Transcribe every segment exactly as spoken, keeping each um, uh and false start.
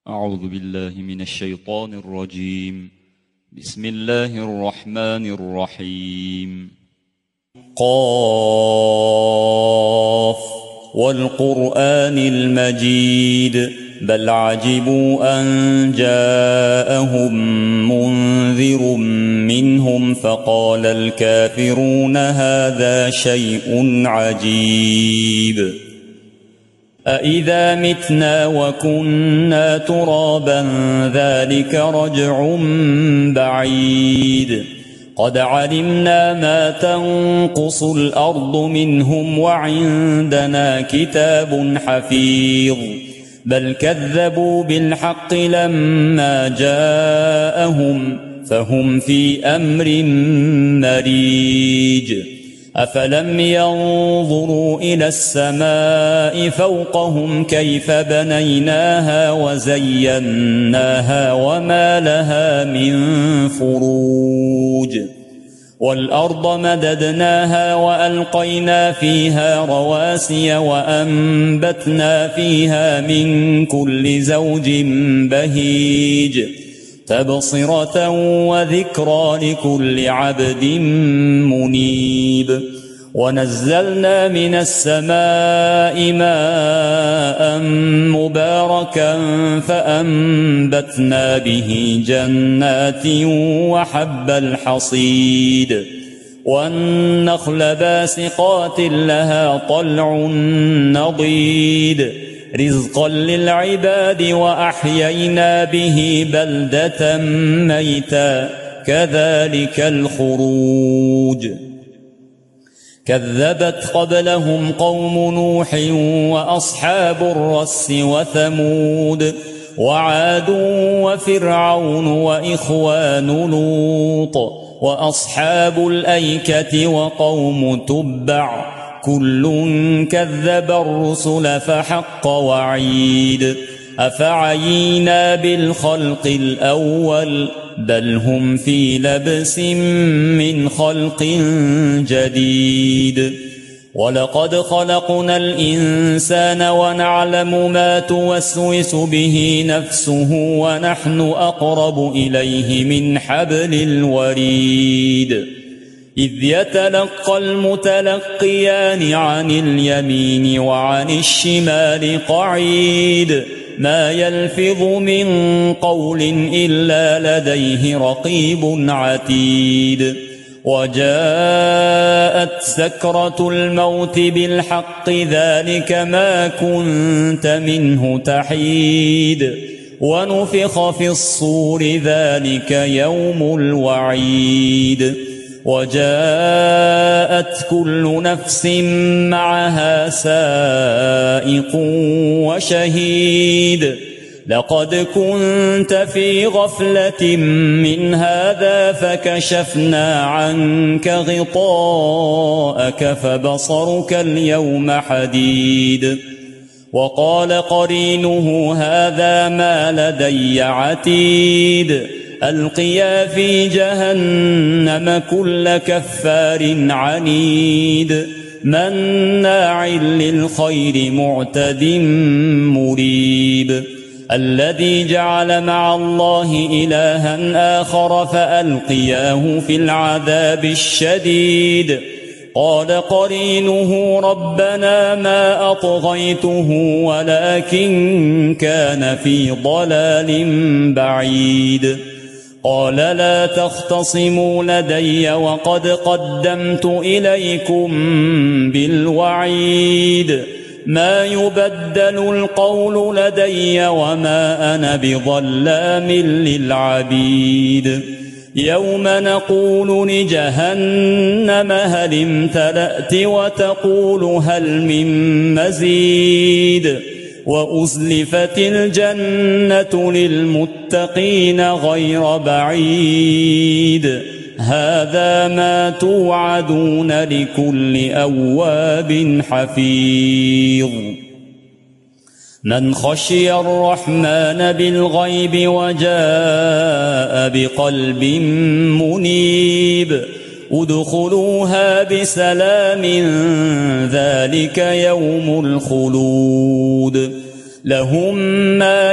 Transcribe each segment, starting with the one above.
أعوذ بالله من الشيطان الرجيم. بسم الله الرحمن الرحيم. قاف والقرآن المجيد بل عجبوا أن جاءهم منذر منهم فقال الكافرون هذا شيء عجيب أإذا متنا وكنا ترابا ذلك رجع بعيد قد علمنا ما تنقص الأرض منهم وعندنا كتاب حفيظ بل كذبوا بالحق لما جاءهم فهم في أمر مريج أفلم ينظروا إلى السماء فوقهم كيف بنيناها وزيناها وما لها من فروج والأرض مددناها وألقينا فيها رواسي وأنبتنا فيها من كل زوج بهيج تبصرة وذكرى لكل عبد منيب ونزلنا من السماء ماء مباركا فأنبتنا به جنات وحب الحصيد والنخل باسقات لها طلع نضيد رزقا للعباد وأحيينا به بلدة ميتا كذلك الخروج كذبت قبلهم قوم نوح وأصحاب الرس وثمود وعاد وفرعون وإخوان لوط وأصحاب الأيكة وقوم تبع كل كذب الرسل فحق وعيد أفعينا بالخلق الأول بل هم في لبس من خلق جديد ولقد خلقنا الإنسان ونعلم ما توسوس به نفسه ونحن أقرب إليه من حبل الوريد إذ يتلقى المتلقيان عن اليمين وعن الشمال قعيد ما يلفظ من قول إلا لديه رقيب عتيد وجاءت سكرة الموت بالحق ذلك ما كنت منه تحيد ونفخ في الصور ذلك يوم الوعيد وجاءت كل نفس معها سائق وشهيد لقد كنت في غفلة من هذا فكشفنا عنك غطاءك فبصرك اليوم حديد وقال قرينه هذا ما لدي عتيد ألقيا في جهنم كل كفار عنيد مناع للخير معتد مريب الذي جعل مع الله إلها آخر فألقياه في العذاب الشديد قال قرينه ربنا ما أطغيته ولكن كان في ضلال بعيد قال لا تختصموا لدي وقد قدمت إليكم بالوعيد ما يبدل القول لدي وما أنا بظلام للعبيد يوم نقول لجهنم هل امتلأت وتقول هل من مزيد وأزلفت الجنة للمتقين غير بعيد هذا ما توعدون لكل أواب حفيظ من خشي الرحمن بالغيب وجاء بقلب منيب ادخلوها بسلام ذلك يوم الخلود لهم ما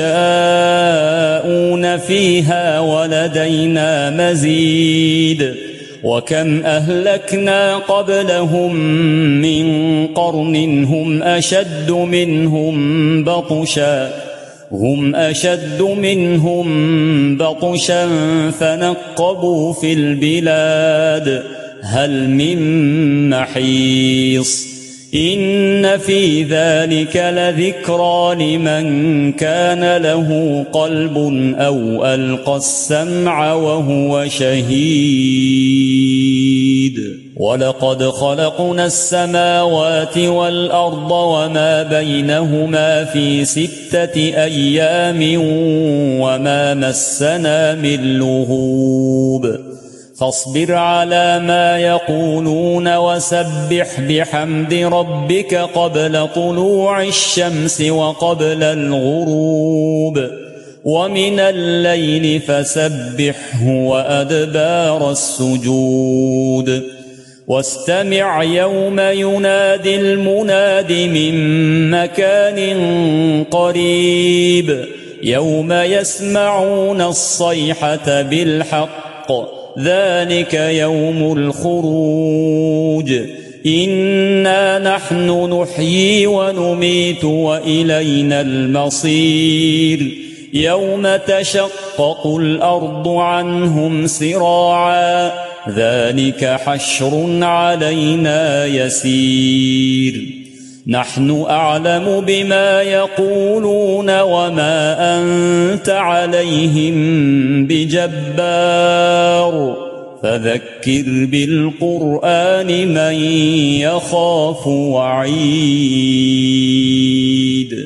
يشاءون فيها ولدينا مزيد وكم أهلكنا قبلهم من قرن هم أشد منهم بطشا هم أشد منهم بطشا فنقبوا في البلاد هل من محيص إن في ذلك لذكرى لمن كان له قلب أو ألقى السمع وهو شهيد ولقد خلقنا السماوات والأرض وما بينهما في ستة أيام وما مسنا من لغوب فاصبر على ما يقولون وسبح بحمد ربك قبل طلوع الشمس وقبل الغروب ومن الليل فسبحه وأدبار السجود واستمع يوم ينادي المناد من مكان قريب يوم يسمعون الصيحة بالحق ذلك يوم الخروج إنا نحن نحيي ونميت وإلينا المصير يوم تشقق الأرض عنهم سراعا ذلك حشر علينا يسير نحن أعلم بما يقولون وما أنت عليهم بجبار فذكر بالقرآن من يخاف وعيد